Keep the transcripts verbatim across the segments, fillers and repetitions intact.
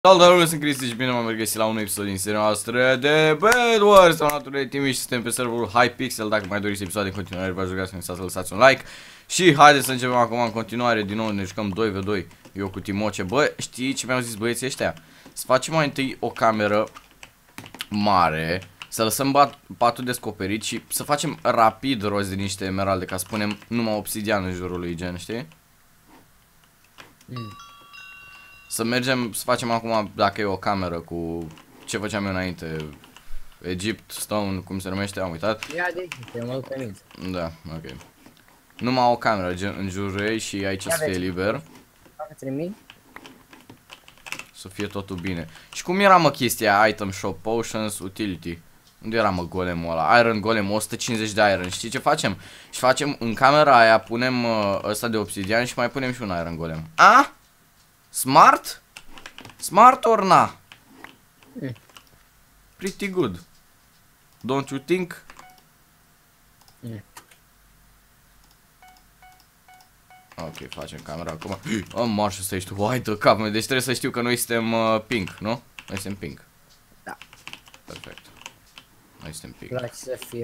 Salutare, sunt Cristi și bine m-am regăsit la un episod din seria noastră de Bed Wars. Am luat de Timiș și suntem pe serverul Hypixel. Dacă mai doriți episoade în continuare, vă jucați să să lăsați un like. Și haideți să începem acum în continuare. Din nou ne jucăm doi v doi, eu cu Timoce. Bă, știi ce mi-au zis băieții ăștia? Să facem mai întâi o cameră mare, să lăsăm patul descoperit și să facem rapid rost de niște emeralde, ca să punem numai obsidian în jurul lui, gen, știi? Mm. Să mergem, să facem acum, dacă e o cameră cu ce făceam eu înainte, Egypt, Stone, cum se numește, am uitat. Ia de Egypt, eu mă duc pe minți. Da, ok. Numai o cameră, gen, în jurul ei și aici să fie liber. Să fie totul bine. Și cum era, mă, chestia, item shop, potions, utility? Unde era, mă, golemul ăla? Iron golem, o sută cincizeci de iron. Știi ce facem? Și facem, în camera aia, punem uh, ăsta de obsidian și mai punem și un iron golem. A? Smart? Smart or na? Mm. Pretty good. Don't you think? Mm. Ok, facem camera acum. Oh, marșă să ești white de cap. Deci trebuie să știu că noi suntem uh, pink, nu? Noi suntem pink. Da. Perfect. Noi suntem pink. Place să fie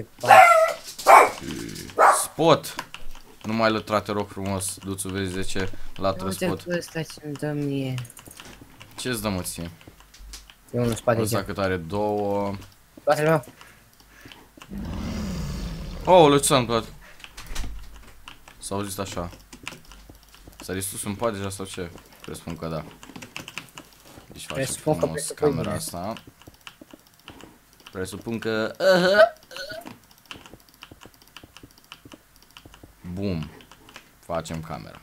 Spot! Nu mai lătra, te rog frumos. Du-ți, vezi de ce latră spot. Uite ăsta ce-mi dă mie. Ce-ți dă, mă, ție? E unul în spate. Ăsta cât are două. Spatele meu. Oh, ce s-a întâmplat? S-a auzit așa. S-a sus în pat deja sau ce? Presupun că da. Deci facem frumos camera asta. Presupun că... Bum. Facem camera.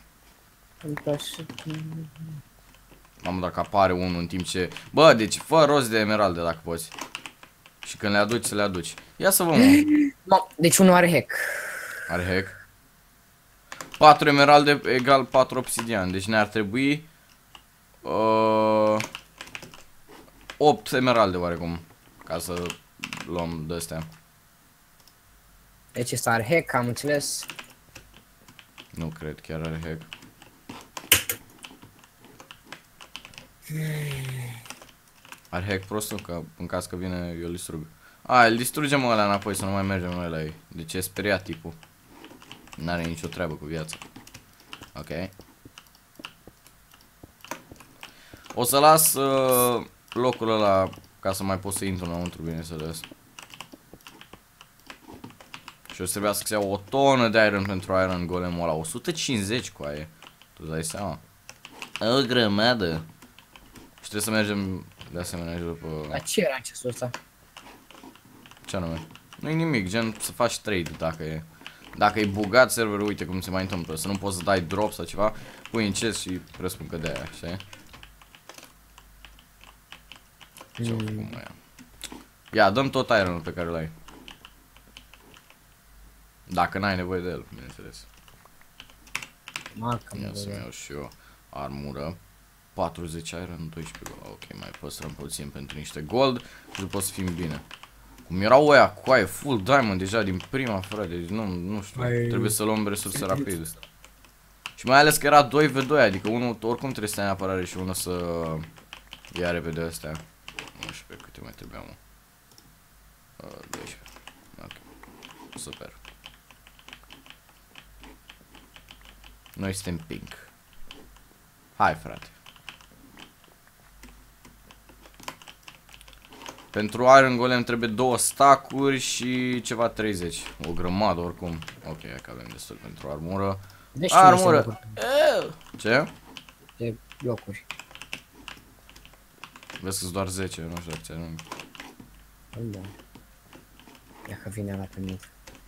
Mamă, dacă apare unul în timp ce... Bă, deci fă rost de emeralde dacă poți. Și când le aduci, să le aduci. Ia să vă, mă. Deci unul are hack. Are hack? patru emeralde egal patru obsidian. Deci ne-ar trebui... Uh, opt emeralde oarecum. Ca să luăm de-astea. Deci ăsta are hack, am înțeles. Nu cred, chiar are hack. Are hack prostul, că în caz că vine eu îl distrug. A, îl distrugem ăla înapoi să nu mai mergem noi la ei. Deci e speriat tipul. N-are nicio treabă cu viața. Ok. O să las uh, locul ăla ca să mai pot să intru înăuntru, bineînțeles. Și o să trebuiască să iau o tonă de iron pentru iron golemul ăla. o sută cincizeci cu aia. Tu dai seama? O grămadă. Și trebuie să mergem de asemenea după... Dar ce era accesul ăsta? Ce anume? Nu-i nimic, gen să faci trade dacă e... Dacă e bugat serverul, uite cum se mai întâmplă. Să nu poți să dai drop sau ceva. Pui în chest și presupun că de aia, știi? Ce mm. cum aia. Ia, dăm tot ironul pe care l-ai. Dacă n-ai nevoie de el, bineînțeles. Ia să-mi iau și eu armură. patruzeci iron, doisprezece gold. Ok, mai păstrăm puțin pentru niște gold și după să fim bine. Cum erau ăia cu aia full diamond deja din prima, frate, deci nu, nu știu, mai... trebuie să luăm resurse rapid. Și mai ales că era doi v doi, adică unul oricum trebuie să ai în apărare și unul să ia repede astea. Nu știu pe câte mai trebuia, mă. Uh, doisprezece. Ok, super. Noi suntem pink. Hai, frate. Pentru Iron Golem trebuie două stack-uri și ceva treizeci. O grămadă oricum. Ok, hai că avem destul pentru armură. Deci armură! Ce? De blocuri. Vezi că-s doar zece, nu știu ce nu. Da. Ia că vine la pe mine.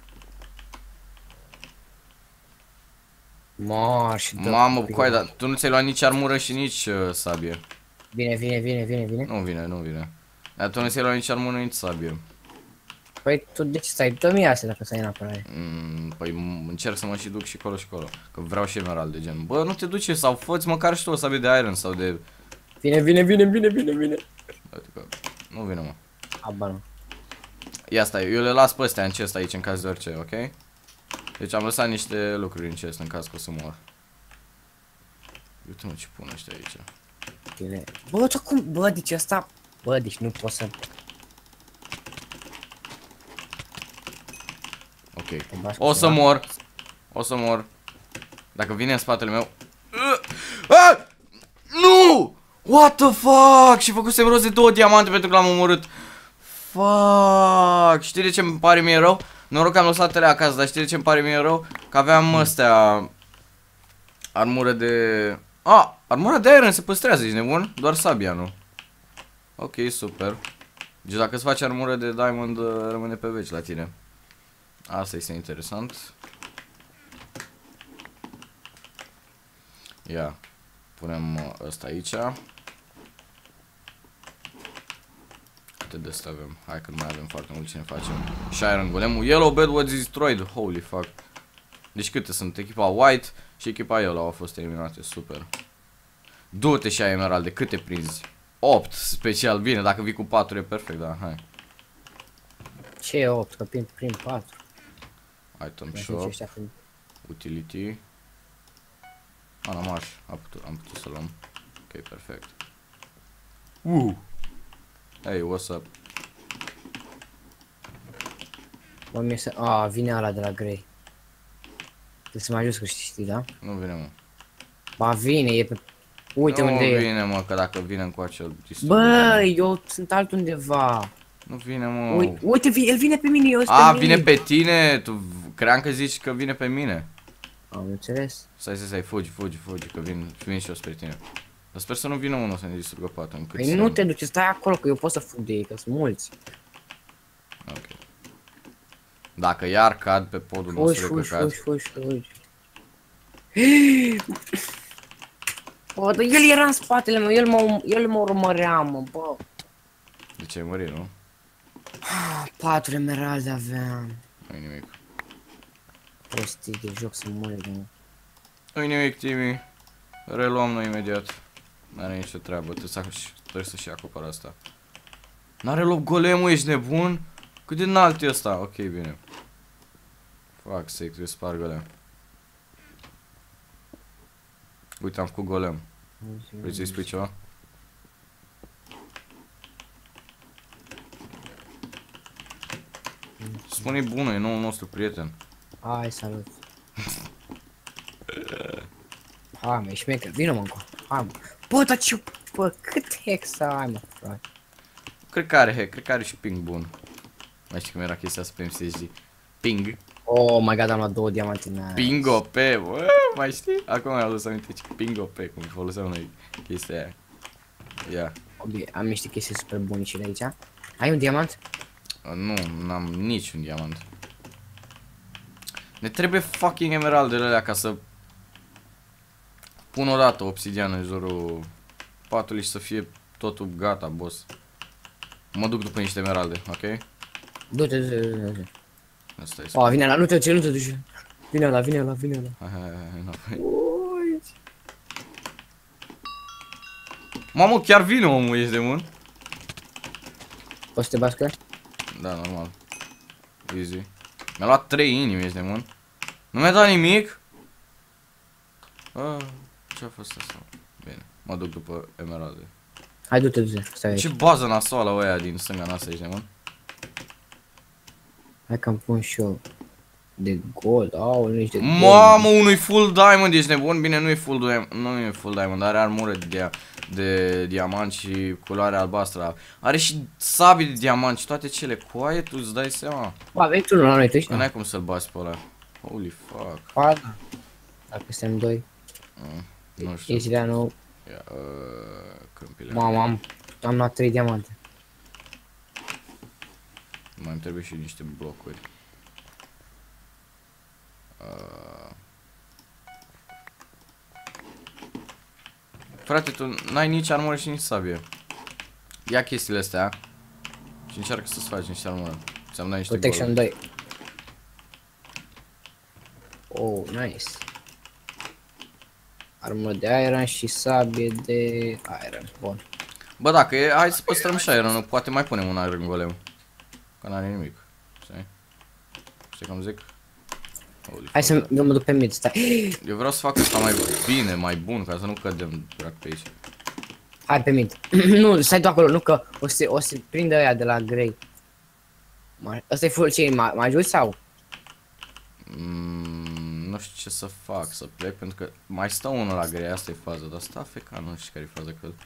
Marș, mamă, coai, dar tu nu ți-ai luat nici armură și nici uh, sabie. Vine, vine, vine, vine, vine. Nu vine, nu vine. Dar tu nu ți-ai luat nici armură, nici sabie. Păi tu de ce stai? Dă-mi astea dacă stai în apărare. Mm, păi încerc să mă și duc și colo și colo. Că vreau și emerald de gen. Bă, nu te duce sau fă-ți măcar și tu o sabie de iron sau de... Vine, vine, vine, vine, vine, vine. Adică, nu vine, mă. Aba nu. Ia stai, eu le las pe astea în chest aici în caz de orice, ok? Deci am lăsat niște lucruri în chest în caz că o să mor. Uite-mă ce pun ăștia aici. Bine. Bă, tu cum? Bă, deci asta... Bă, deci nu pot să... Ok. bași cu O să ceva. mor. O să mor. Dacă vine în spatele meu... Ah! Nu! What the fuck? Și făcusem rost de două diamante pentru că l-am omorât. Fuck! Știi de ce îmi pare mie rău? Noroc că am lăsat tele acasă, dar știi de ce îmi pare mie rău? Că aveam astea... Armură de... Ah! Armura de iron se păstrează, ești nebun? Doar sabia, nu? Ok, super. Deci dacă îți faci armură de diamond, rămâne pe veci la tine. Asta este interesant. Ia. Punem ăsta aici. Câte de asta avem? Hai că nu mai avem foarte mult, ce ne facem. Și Iron Golemul. Yellow bed was destroyed. Holy fuck. Deci câte sunt? Echipa White și echipa Yellow au fost eliminate. Super. Du-te și ai emeralde. Câte prinzi? opt special. Bine, dacă vii cu patru e perfect, da, hai. Ce e opt? Că prin, prin patru. Item shop. Utility. Anamaș. Am putut, am putut să luăm. Ok, perfect. Uh. Hey, what's up? Bă, mie să... A, vine ala de la Grey. Trebuie să mai ajut că știi, da? Nu vine, mă. Ba, vine, e pe... Uite nu unde e. Nu vine, mă, că dacă vine încoace îl distrug. Bă, eu sunt altundeva. Nu vine, mă. Uite, uite, el vine pe mine, eu sunt A, pe vine mine. pe tine? Tu cream că zici că vine pe mine. Am înțeles. Stai, stai, stai, fugi, fugi, fugi, că vin, vin și eu spre tine. Dar sper să nu vină unul să ne distrugă patul. Păi nu te duci, stai acolo, că eu pot să fug de ei, că sunt mulți. Ok. Dacă iar cad pe podul Fugi, nostru de fugi, căcat. fugi, fugi, fugi. Bă, dar el era în spatele meu, el mă, el mă urmărea, mă, bă. De ce ai mărit, nu? Patru emeralde aveam. Nu-i nimic. Prostii de joc să mori de mă. Nu-i nimic, Timi. Reluăm noi imediat. N-are nicio treabă, trebuie să, trebuie să-și acopără asta. N-are loc golemul, ești nebun? Cât de înalt e ăsta? Ok, bine. Fuck sake, trebuie să spar golem. Uite, am făcut golem. Vrei să-i spui ceva? Spune-i bună, e noul nostru prieten. Hai, salut. Hai, mă, ești mecher, vină mă încă. Hai, mă. Bă, dar ce... Bă, cât hexa ai, mă, frate. Cred că are hack, cred că are și ping bun. Mai știi cum era chestia asta pe M S G? Ping. Oh my god, am luat două diamante, nice. Ping O P, bă, mai știi? Acum mi-am adus aminte ce Ping O P, cum foloseam noi chestia aia. Ia. Obie, am niște chestii super bune și de aici. Ai un diamant? Nu, n-am niciun diamant. Ne trebuie fucking emeraldele alea ca să pun o dată obsidiană în jurul patului și să fie totul gata, boss. Mă duc după niște emeralde, ok? Du-te, du-te, du-te. Asta e. Oh, vine la, nu te duci, nu te duci. Vine la, vine la, vine la. Hai, hai, hai, înapoi. Ui. Mamă, chiar vine omul, ești de mân? Poți să te bască? Da, normal. Easy. Mi-a luat trei inimi, ești de mân? Nu mi-a dat nimic? Ah, ce-a fost asta? Bine, mă duc după emeralde. Hai, du-te, du-te, stai aici. Ce bază nasoală ăia din stânga noastră, ești de mân? Hai că-mi pun și eu de gold, au, niște gold. Mamă, unui full diamond, ești nebun? Bine, nu e full diamond, nu e full diamond, are armură de, dia de diamant și culoare albastră. Are și sabii de diamant și toate cele. Coaie, tu îți dai seama? Ba, vei tu la noi, tu ești? Că n-ai cum să-l bați pe ăla. Holy fuck. Ba, da. Dacă suntem doi. Mm, nu știu. Ești de nou. Ia, uh, câmpile. Mamă, am, am luat trei diamante. Mai îmi trebuie și niște blocuri. Uh... Frate, tu n-ai nici armură și nici sabie. Ia chestiile astea și încearcă să-ți faci niște armură. Ți-am dat niște Protection goluri. doi. Oh, nice. Armură de iron și sabie de iron. Bun. Bă, dacă e, hai să păstrăm și iron, poate mai punem un iron golem. Că n-are nimic. Știi? Știi cum zic? Holy Hai fuck. să eu mă duc pe mid, stai. Eu vreau să fac asta mai bine, mai bun, ca să nu cădem drac pe aici. Hai pe mid. Nu, stai tu acolo, nu că o să, o să prindă aia de la Grey. Asta e full chain, mai mai joci sau? Mm, nu știu ce să fac, să plec, pentru că mai stă unul la Grey, asta e faza, dar stă A F K, nu știu care e faza, cred.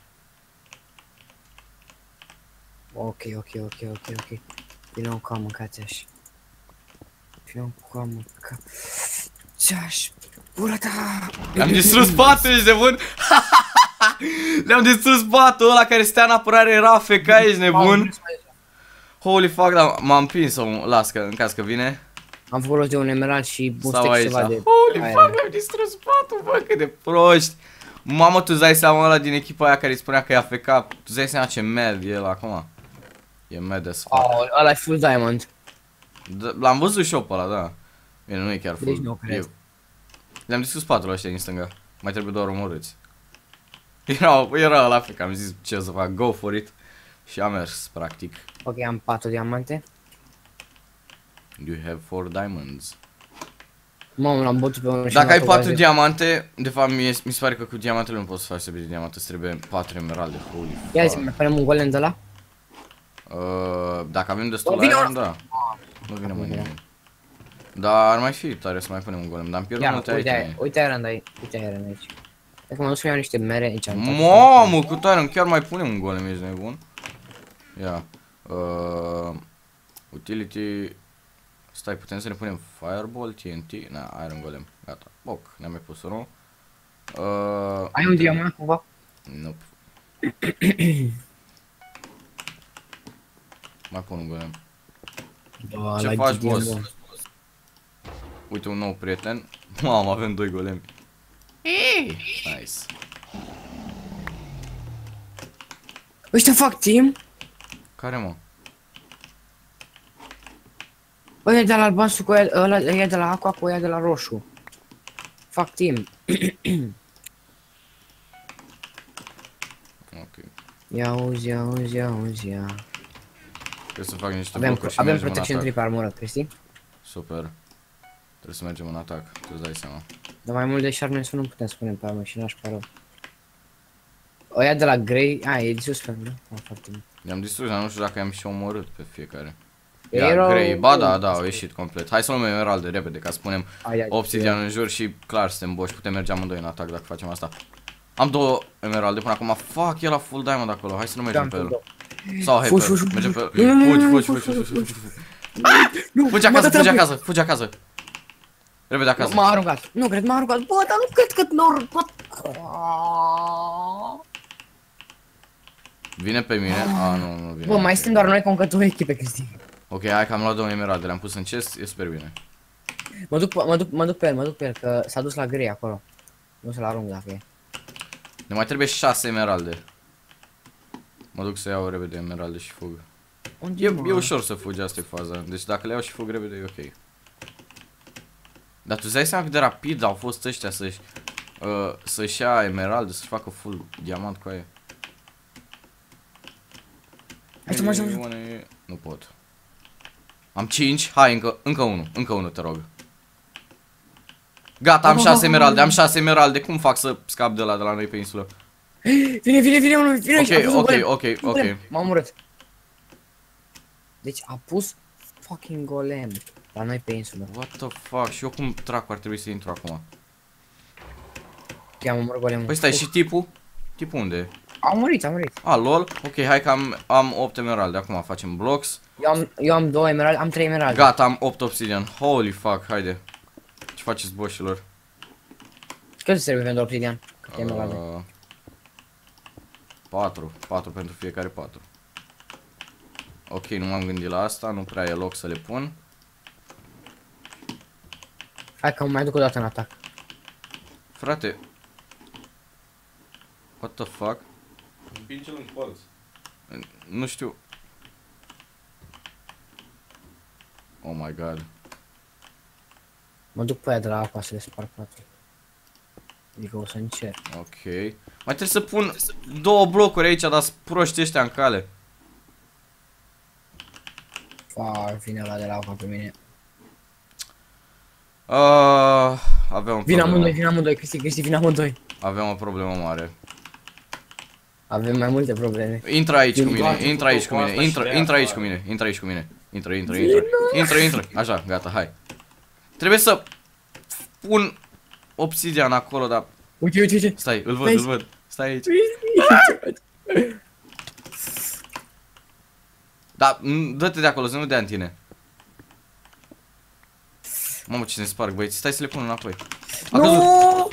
Ok, ok, ok, ok, ok. Vino cu mâncați așa. Vino cu mânca. Ce-aș... Ura ta! Le-am distrus batul, ești nebun? Le-am distrus batul ăla care stea în apărare, era A F K, ești nebun? Holy fuck, dar m-am prins să o las, că în caz că vine. Am făcut rost de un emerald și Stau boost aici, ceva de... holy fuck, le-am distrus batul, bă, cât de proști. Mamă, tu îți dai seama ăla din echipa aia care îi spunea că e A F K, tu îți dai seama ce mad e el acum? E mad as fuck. Oh, ăla e full diamond. L-am văzut și eu pe ăla, da. Bine, nu e chiar full. Deci nu cred. Le-am distrus patul ăștia din stânga. Mai trebuie doar omorâți. Era, era ăla A F K, am zis ce să fac, go for it. Și am mers, practic. Ok, am patru diamante. You have four diamonds. Mamă, l-am bătut pe unul și Dacă ai m-a patru tăugat. diamante, de fapt mi, mi se pare că cu diamantele nu poți să faci să de diamante, îți trebuie patru emeralde, holy Ia fuck. zi, mai punem un golem de la? Uh, dacă avem destul Vine iron, ăla. da. Nu vine Nu mai vine. nimeni. Dar ar mai fi tare să mai punem un golem, dar am pierdut Ia, multe uite iteme. aia, uite iron aici, uite iron aici. Dacă mă duc să iau niște mere aici. am uitat. Mamă, cu tare, chiar mai punem un golem, ești nebun? Ia. Uh, utility. Stai, putem să ne punem Fireball, T N T? Na, Iron Golem. Gata. Boc, ne-am mai pus unul. Uh, Ai un diamant cumva? Nope. Mai pun un golem. Da, Ce la faci, Gideon, boss? bă. Uite un nou prieten. Mamă, avem doi golemi. Nice. Ăștia fac team? Care, mă? Ăia de la albastru cu ăia, ăla, ăia de la aqua cu ăia de la roșu. Fac team. Ok. Ia auzi, ia auzi, ia auzi, ia. Trebuie să fac niște Avem, blocuri și avem mergem în protection atac. trei pe armură, Cristi? Super. Trebuie să mergem în atac, tu îți dai seama. Dar mai mult de sharpness nu putem să punem pe armă și n-aș pare rău. Ăia de la grey, a, e de sus pe nu? A, foarte bine. I-am distrus, dar nu știu dacă i-am și omorât pe fiecare. Ei Ia, erau- grey, ba da, da, au ieșit complet. Hai să luăm emeralde repede, ca să punem Hai, hai, obsidian în jur și clar suntem boși, putem merge amândoi în atac dacă facem asta. Am două emeralde până acum, fuck, e la full diamond acolo, hai să nu mergem pe el. Sau hai Fugi, pe el, fugi, mergem pe el. fugi. Nu, nu, nu, Fugi, nu, fugi, fugi, fugi, fugi, fugi, fugi, fugi. Nu, Fugi mă acasă, dă fugi trapul. acasă, fugi acasă. Repede acasă. M-a aruncat. Nu cred, m-a aruncat. Bă, dar nu cred că nor... Bă, Vine pe mine? A, nu, nu vine. bă mai Ok. suntem doar noi cu încă două echipe, Cristi. Ok, hai că am luat două emeralde, le-am pus în chest, e super bine. Mă duc, mă duc, mă duc pe el, mă duc pe el, că s-a dus la grey acolo. Nu să-l arunc dacă e. Ne mai trebuie șase emeralde. Mă duc să iau repede emeralde și fug. Unde E, mă? e ușor să fugi, asta e faza. Deci dacă le iau și fug repede, e ok. Dar tu îți dai seama cât de rapid au fost ăștia să-și uh, să-și ia emeralde, să-și facă full diamant cu aia. Hai să mergem. Ioane, nu pot. Am cinci, hai încă, încă unul, încă unul te rog. Gata, am șase emeralde, am șase emeralde, cum fac să scap de la, de la noi pe insulă? Vine, vine, vine unul, vine aici, a pus Ok, un ok, golem. ok, Un ok. golem. M-a omorât. Deci a pus fucking golem la noi pe insulă. What the fuck, și eu cum dracu ar trebui să intru acum? I-am omorât golemul. Păi stai, și tipul? Tipul unde e? A murit, a murit. A, lol, ok, hai că am, am opt emeralde, acum facem blocks. Eu am, eu am două emeralde, am trei emeralde. Gata, am opt obsidian, holy fuck, haide. Ce faceți, boșilor? Cât îți trebuie pentru obsidian? Câte emeralde? Uh, patru, patru pentru fiecare patru. Ok, nu m-am gândit la asta, nu prea e loc să le pun. Hai că mă mai duc o dată în atac. Frate. What the fuck? Împinge-l în colț. Nu știu. Oh my god. Mă duc pe aia de la apa să le spar patru. Adică o să încerc. Ok. Mai trebuie să pun două blocuri aici, dar sunt proști ăștia în cale. Fac, vine la de la apa pe mine. Uh, avem o Vin amândoi, problemă. vin amândoi, Cristi, Cristi, vin amândoi. Avem o problemă mare. Avem mai multe probleme. Intră aici cu Din mine, toate intră aici cu cu mine, asta intră, și le intră ia aici cu afară. mine, intră aici cu mine. Intră, intră, intră. Intră, intră. Așa, gata, hai. Trebuie să pun obsidian acolo, dar Uite, uite, uite. stai, îl văd, Stai. îl văd. Stai aici. Da, m, dă-te de acolo, să nu dea în tine. Mamă, ce ne sparg, băieți. Stai să le pun înapoi. A căzut. Nu!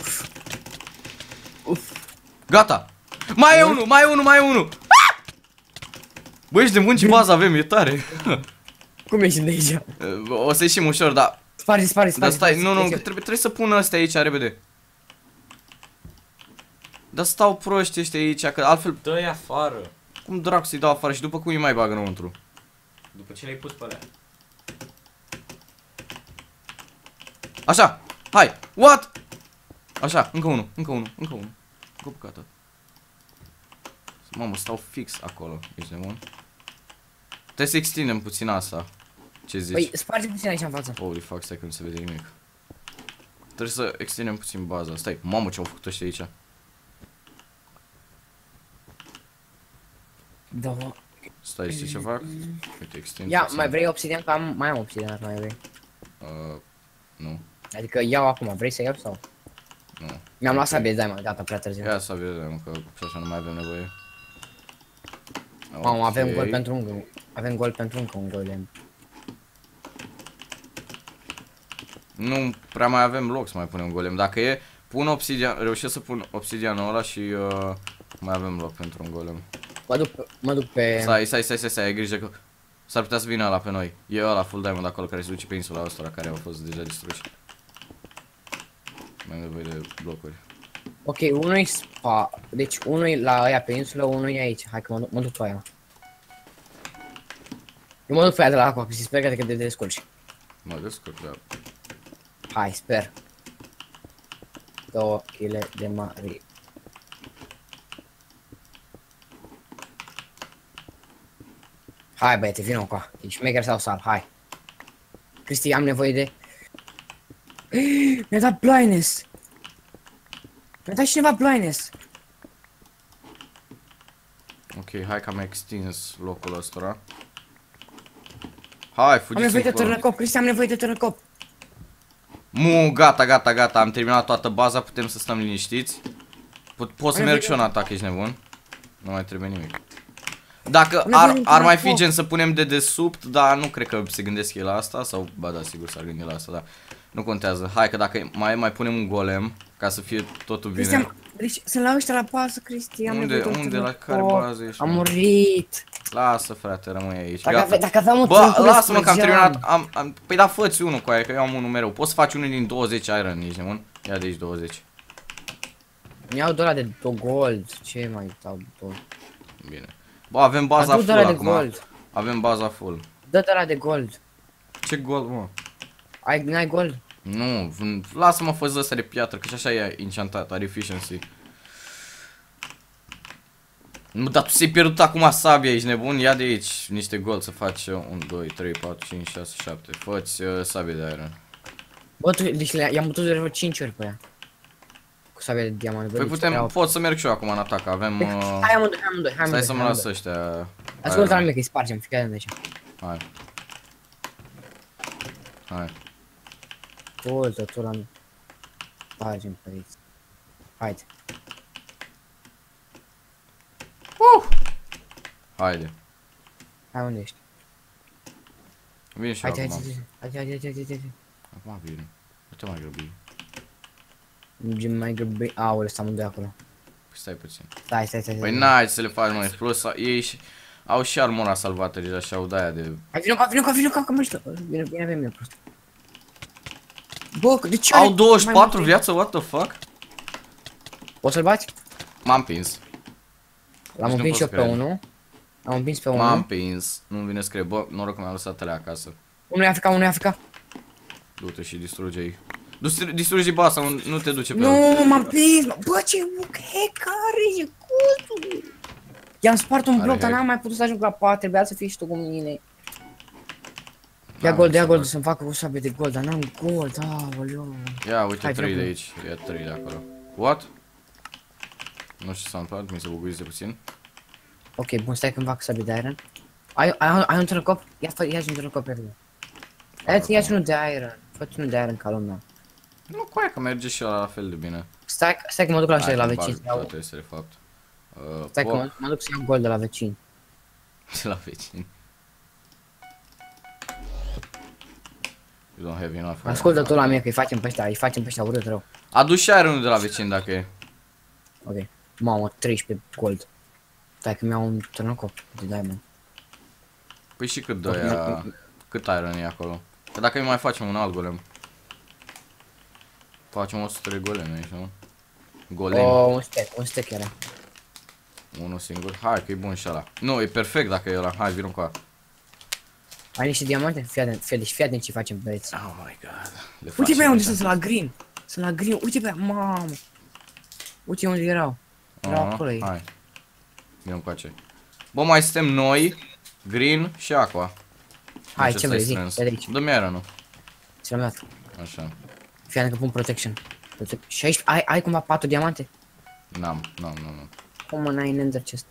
Gata. Mai e unul, mai e unul, mai e unul. Băi, ești de munci bază avem, e tare. Cum ieșim de aici? O să ieșim ușor, dar... Sparge, sparge, Dar sparge. stai, nu, nu, că trebuie, trebuie să pun ăstea aici, repede. Dar stau proști ăștia aici, că altfel... Dă-i afară. Cum dracu să-i dau afară și după cum îi mai bag înăuntru? După ce le-ai pus pe alea. Așa, hai, what? Așa, încă unul, încă unul, încă unul. Încă o bucată. Mamă, stau fix acolo, ești nebun? Trebuie să extindem puțin asta. Ce zici? Păi, sparge puțin aici în față. Holy fuck, stai că nu se vede nimic. Trebuie să extindem puțin baza. Stai, mamă, ce au făcut ăștia aici. Da. Stai, știi ce fac? Uite, extind Ia, puțin. mai vrei obsidian? Că am, mai am obsidian dacă mai vrei. Uh, nu, Adică iau acum, vrei să iau sau? nu. Mi-am luat sabie, dai mă, gata, prea târziu. Ia să vedem, că și așa nu mai avem nevoie. Mamă, avem Ok. gol pentru un avem gol pentru încă un golem. Nu prea mai avem loc să mai punem golem. Dacă e, pun obsidian, reușesc să pun obsidianul ăla și uh, mai avem loc pentru un golem. Mă duc, pe- mă duc pe... Stai, stai, stai, stai, stai, ai grijă că s-ar putea să vină ăla pe noi. E ăla full diamond acolo care se duce pe insula asta care au fost deja distruși. Mai am nevoie de blocuri. Ok, unul-i spa... Deci unul-i la aia pe insulă, unul-i aici. Hai că mă duc, mă duc pe aia. Eu mă duc pe aia de la aqua, și sper că te, te descurci. Mă descurc, da. Hai, sper. Două chile de mari. Hai băiete, vină cu ești șmecher sau sal, hai. Cristi, am nevoie de... Mi-a dat blindness. Mi-a dat cineva blindness. Ok, hai că am extins locul ăsta. Hai, Am fugiți nevoie de încolo. târnăcop, Cristi, am nevoie de târnăcop. Mu, gata, gata, gata, am terminat toată baza, putem să stăm liniștiți. Pot, pot să Am merg nevoie și eu în de- atac, ești nebun? Nu mai trebuie nimic. Dacă Am nevoie ar, de ar mai fi telefon. gen să punem de desubt, dar nu cred că se gândesc ei la asta, sau, ba da, sigur s-ar gândi la asta, dar nu contează. Hai că dacă mai, mai punem un golem, ca să fie totul Cristi, bine. am... Deci, sunt la ăștia la bază, Cristi, am Unde, nevoie de unde, la care târnăcop. bază ești? Am mă? murit. Lasă, frate, rămâi aici. Dacă, Gata. ave, dacă aveam o Bă, trâncură lasă-mă că am spărgeam. terminat, am, am, păi da, fă-ți unul cu aia, că eu am unul mereu. Poți să faci unul din douăzeci iron, nici nebun? Ia de aici douăzeci. Mi-au de ăla de do gold. Ce mai dau două? Bine. Bă, avem baza Adu de full ăla de acum. gold. Avem baza full. Dă de ăla de gold. Ce gold, mă? Ai, n-ai gold? Nu, v- lasă-mă fă ăsta de piatră, că și așa e enchantat, are efficiency. Nu, dar tu ți-ai pierdut acum sabia, ești nebun? Ia de aici niște gold să faci unu, doi, trei, patru, cinci, șase, șapte. Fă-ți uh, sabie de iron. Bă, tu, deci le- i-am bătut de vreo cinci ori pe ea. Cu sabia de diamant. Păi putem, pot să merg și eu acum în atac, avem... Uh, Hai amândoi, hai amândoi, hai amândoi. stai să mă hai las amândoi. ăștia. Ascultă la iron. mine că-i spargem, fiecare de aici. Hai. Hai. Ascultă tu la mine. Spargem pe aici. Haide. Haide. Hai unde ești? Vine și eu Haide, acum. haide, haide, haide, haide, haide, haide. Acum vine. Nu te mai grăbi. Mergem mai grăbi. Aoleu, stăm amândoi acolo. Păi stai puțin. Stai, stai, stai. Păi stai. n-ai să le faci, mă, plus ei și, au și armura salvată deja și au de-aia de... Hai, vină cu, vină cu, vină cu, că mă știu. Vine, vine pe mine prost. Bă, de ce Au are douăzeci și mai patru multe? viață, what the fuck? Poți să-l bați? M-am prins. L-am nu împins pot și eu să pe cred. unul. Am împins pe M-am unul. prins. Nu-mi vine să cred. Bă, noroc că mi-am lăsat alea acasă. Unul e Africa, unul e Africa. Du-te și distruge-i. Distru- Distruge-i basa, nu nu te duce pe el. Nu, m-am prins, mă. Bă, ce care e cultul. I-am spart un Are bloc, dar hack. n-am mai putut să ajung la pat, trebuia să fii și tu cu mine. Ia N-am gold, ia să gold, fac. să-mi fac o sabie de gold, dar n-am gold, aoleu. Ia, uite, Hai, trei de dracu. aici. Ia trei de acolo. What? Nu știu ce s-a întâmplat, mi se buguize puțin. Ok, bun, stai când fac sabie de iron. Ai, ai, ai un turnăcop? Ia, fă, ia-ți un turnăcop pe mine. Ia-ți, ia-ți unul de iron. Fă-ți unul de iron ca lumea. Nu, cu aia că merge și ăla la fel de bine. Stai, stai că mă duc la Hai la că-mi vecin. bag să iau- toate astea, de fapt. Uh, Stai că po- mă, mă duc să iau gold de la vecin. De la vecin. You don't have enough. Ascultă tu la mine că îi facem pe ăștia, îi facem pe ăștia urât rău. Adu și ironul de la vecin dacă e. Ok. Mamă, treisprezece gold. Stai că mi-au un turnăcop de diamond. Păi și cât dă aia, cât iron e acolo? Că dacă îi mai facem un alt golem. Facem o sută de goleme aici, nu? Golem, Oh, un stack, un stack era. unul singur. Hai că e bun și ăla. Nu, e perfect dacă e ăla. Hai, vină cu ăla. Ai niște diamante? Fii atent, fii, deci fii atent ce facem băieți. Oh my god. Le Uite pe facem aia unde așa. sunt, la green. Sunt la green, uite pe aia, mamă. Uite unde erau. Erau Aha, acolo ei. hai. Vină cu ace. Bă, mai suntem noi, Green și Aqua. Hai, Deci ce ăsta e vrei, zi, strâns. de aici. Dă-mi ironul. Ți-l-am dat. Așa. Fii atent că pun protection. Prote- Și aici, ai, ai cumva patru diamante? N-am, n-am, n-am, n-am. Cum mă n-ai în ender chest?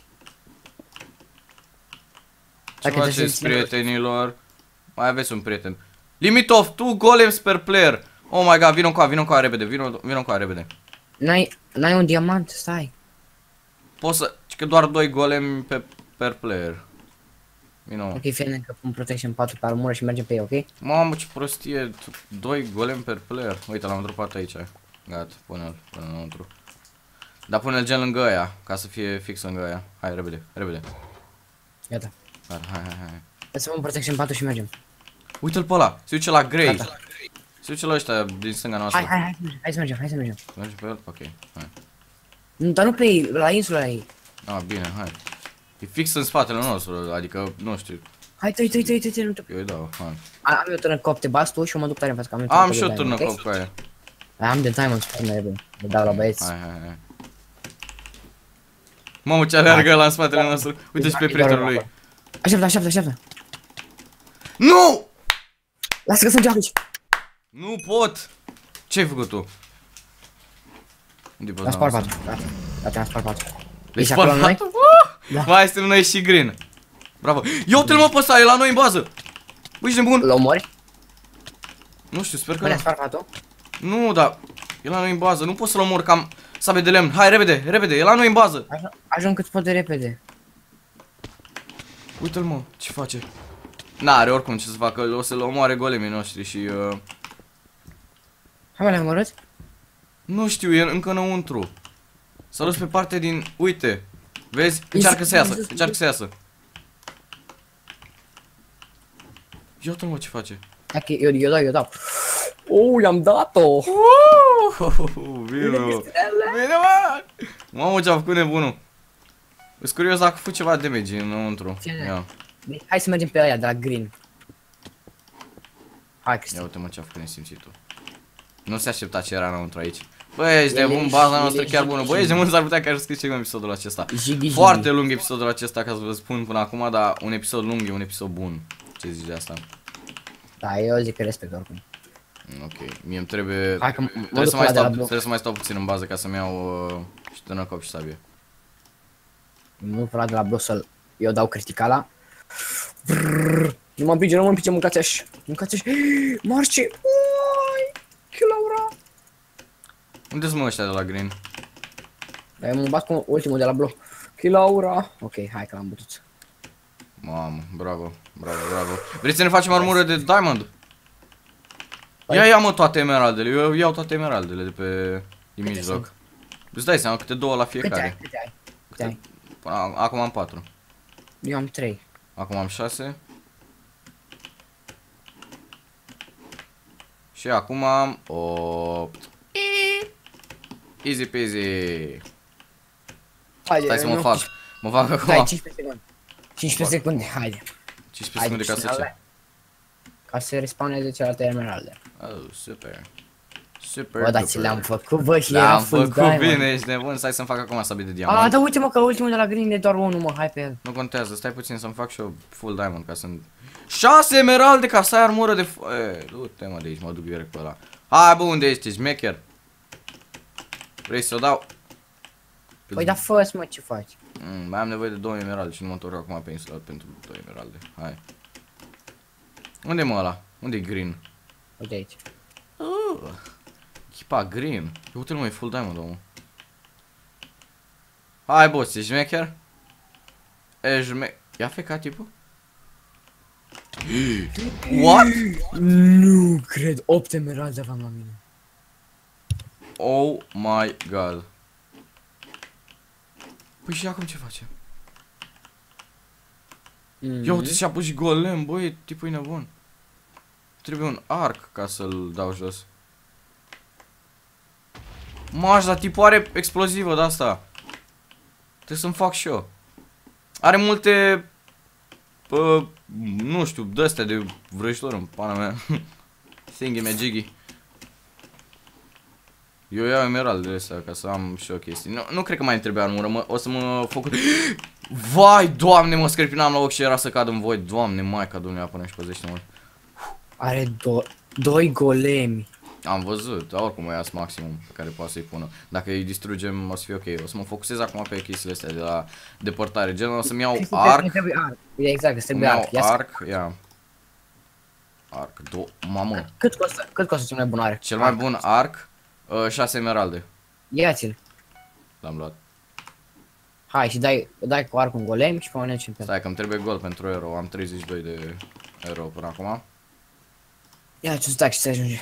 Ce Dacă te faceți, simți singur- prietenilor? Mai aveți un prieten. Limit of two golems per player. Oh my god, vină cu a, vină cu a repede, vină, vină cu a repede. N-ai, n-ai un diamant? Stai. Poți să, că doar doi golemi pe per player. Vină. Ok, fii atent că pun protection patru pe armură și mergem pe ei, ok? Mamă, ce prostie, doi golemi per player. Uite, l-am dropat aici. Gata, pune-l până înăuntru. Dar pune-l gen lângă aia, ca să fie fix lângă aia. Hai, repede, repede. Gata. Hai, hai, hai, hai. Hai să pun protection patru și mergem. Uite-l pe ăla, se duce la Grey. Gata. Se duce la ăștia din stânga noastră. Hai, hai, hai, să mergem, hai să mergem, hai să mergem. Mergi pe el? Ok, hai. Nu, dar nu pe ei, la insula ei. Ah, bine, hai. E fix în spatele nostru, adică, nu știu, Hai, tăi, tăi, tăi, tăi, tăi, nu te... eu îi dau, hai. Am eu turnăcop, te bați tu și eu mă duc tare în față, că am eu Am turnăcop și de eu diamond, turnăcop ok? cu aia. Am de diamond, spune mai repede. Le dau la băieți. Hai, hai, hai. Mamă, ce alergă la în spatele nostru. Uite și pe prietenul lui. Așteaptă, așteaptă, așteaptă. Nu! Lasă că sunt aici. Nu pot! Ce-ai făcut tu? Unde Am spart patru. Gata, gata, am spart patru. Le-ai Ești acolo spart la noi? patru? Uh! Da. Mai suntem noi și Green. Bravo. Ia uite-l mă pe ăsta, e la noi în bază. Băi, ești nebun? Îl omori? Nu știu, sper că Bă, le-am nu. spart patru? Nu, dar e la noi în bază, nu pot să-l omor cam sabie de lemn. Hai, repede, repede, e la noi în bază. Ajung- Ajung cât pot de repede. Uite-l mă, ce face? N-are oricum ce să facă, o să-l omoare golemii noștri și... Uh... Hai mă, le-am omorât? Nu știu, e încă înăuntru. S-a dus pe partea din... Uite, vezi? Încearcă să iasă, încearcă să iasă. Ia uite mă ce face. Dacă eu, eu dau, eu dau. Oh, i-am dat-o! Uuuu, Vino! Vino, mă! Mamă, ce-a făcut nebunul. Îs curios dacă a făcut ceva damage înăuntru. Ia, Hai să mergem pe aia de la green. Hai, ia Cristi. uite mă ce-a făcut nesimțitul. Nu se aștepta ce era înăuntru aici. Bă, ești El nebun, e- baza el noastră e chiar bună. Bă, ești nebun, s-ar putea chiar să scrieți ceva în episodul acesta. Jiggy, jiggy. Foarte lung episodul acesta, ca să vă spun până acum, dar un episod lung e un episod bun. Ce zici de asta? Da, eu zic că respect oricum. Ok, mie îmi trebuie... Hai că mă Trebuie duc să, la mai de la stau, bloc. trebuie să mai stau puțin în bază ca să-mi iau uh, și tânăcop și sabie. Mă duc la de la bloc să-l... Eu dau criticala. Brrrr. Nu mă împinge, nu mă împinge, mâncați așa. Mâncați așa. Marce! Uai! Chilaura! Unde sunt mă ăștia de la Green? Eu mă bat cu ultimul de la bloc. Chilaura! Ok, hai că l-am bătut. Mamă, bravo, bravo, bravo. Vreți să ne facem armură de diamond? Păi- Ia, ia mă toate emeraldele, eu iau toate emeraldele de pe din Câte mijloc. Îți dai seama, câte două la Câte ai? fiecare. Câte ai? Câte ai? Până a- acum am patru. Eu am trei. Acum am șase. Și acum am opt. Easy peasy. Haide, Stai să mă nu- fac. Mă fac Dai, acum cincisprezece secunde. cincisprezece secunde, haide. cincisprezece Haide, secunde ca să ce? emeralde. Ca să respawneze celelalte emeralde. Oh, super. Super. Bă, da, duper. ți le-am făcut, bă, și era Le-am full făcut diamond. bine, ești nebun, stai să-mi fac acum sabie de A, diamant. da, uite mă că ultimul de la green e doar unul, mă, hai pe el. Nu contează, stai puțin să-mi fac și eu full diamond ca să-mi... șase emeralde ca să ai armură de f... E, du-te mă de aici, mă duc direct pe ăla. Hai bă, unde ești, șmecher? Vrei să o dau? Păi da, fă mă, ce faci? Mm, mai am nevoie de două emeralde și nu mă întorc acum pe insulat pentru două emeralde. Hai. Unde e mă ăla? Unde e green? Uite aici. Uh, echipa green. Eu uite-l mă, e full diamond, omul. Hai, boss, e șmecher? E șmecher. Ia feca tipul? What? Nu cred, opt emeralde aveam la mine. Oh my god. Păi și acum ce facem? Mm. Ia uite și-a pus și golem, băi, tipul e nebun. Trebuie un arc ca să-l dau jos. Maș, dar tipul are explozivă de-asta. Trebuie să-mi fac și eu. Are multe... Uh, nu știu, de-astea de vrăjitor în pana mea. Thingy magigi. Eu iau emeraldele astea ca să am și o chestie. Nu, nu cred că mai îmi trebuie armură, mă, o să mă foc... Vai, doamne, mă scărpinam la ochi și era să cad în voi. Doamne, maica Domnului, până și păzește-mă. Are do doi golemi. Am văzut, dar oricum o ias maximum pe care poate să-i pună. Dacă îi distrugem o să fie ok. O să mă focusez acum pe chestiile astea de la depărtare. Gen o să-mi iau arc. Exact, îți trebuie Îmi arc. iau arc, ia. Arc, do... Mamă. Cât costă, cât costă cel mai bun arc? Cel mai bun arc, uh, șase emeralde. Ia-ți-l. L-am luat. Hai și dai, dai cu arcul un golem și pe mine ce Stai că îmi trebuie gold pentru hero. Am treizeci și doi de hero până acum. Ia ce stai și se ajunge.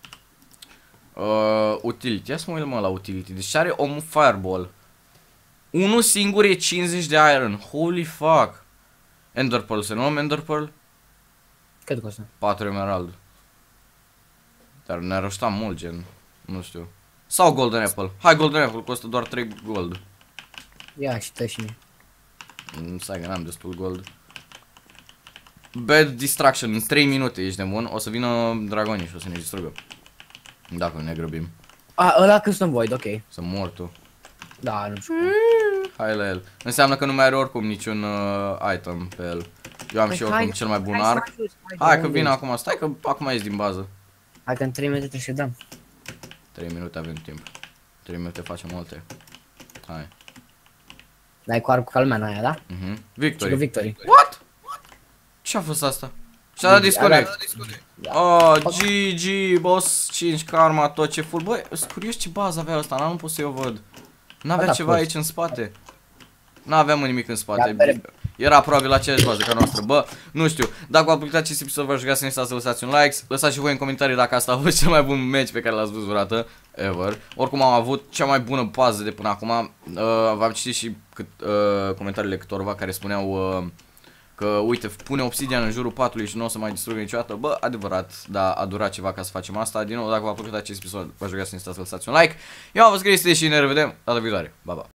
Uh, utility, ia să mă uit mă la utility. Deci are omul fireball. Unul singur e cincizeci de iron. Holy fuck. Ender pearl, să nu am ender pearl? Cât costă? patru emerald. Dar ne-a roștat mult, gen. Nu știu. Sau golden apple. Hai, golden apple, costă doar trei gold. Ia și dă și mie. Mm, stai că n-am destul gold. Bad distraction, în trei minute, ești nebun. O să vină dragonii și o să ne distrugă. Dacă ne grăbim. A, ăla custom void, ok. Să mor tu. Da, nu știu. Hai la el. Înseamnă că nu mai are oricum niciun uh, item pe el. Eu am Păi și oricum hai, cel mai bun hai să arc. ajungi, hai, Hai de că unde vin ești? acum. Stai că acum ies din bază. Hai că în trei minute trebuie să dăm. trei minute avem timp. trei minute facem multe. Hai. Dai cu arcul calmen aia, da? Mhm. Și cu Victory. victory. What? Ce-a fost asta? Și-a dat disconnect. Oh, G G, boss cinci, karma, tot ce full. Băi, sunt curios ce bază avea ăsta, n-am pus să eu văd. N-avea da, ceva fost. aici în spate. N-aveam nimic în spate. Ia, Era probabil aceeași bază ca noastră. Bă, nu știu. Dacă v-a plăcut acest episod, vă rugați să ne stați să lăsați un like. Lăsați și voi în comentarii dacă asta a fost cel mai bun match pe care l-ați văzut vreodată ever. Oricum am avut cea mai bună bază de până acum. Uh, V-am citit și cât, uh, comentariile câtorva care spuneau uh, că uite, pune obsidian în jurul patului și nu o să mai distrugă niciodată. Bă, adevărat, dar a durat ceva ca să facem asta. Din nou, dacă v-a plăcut acest episod, vă rugați să ne stați să lăsați un like. Eu am fost Cristi și ne revedem data viitoare. Ba, ba.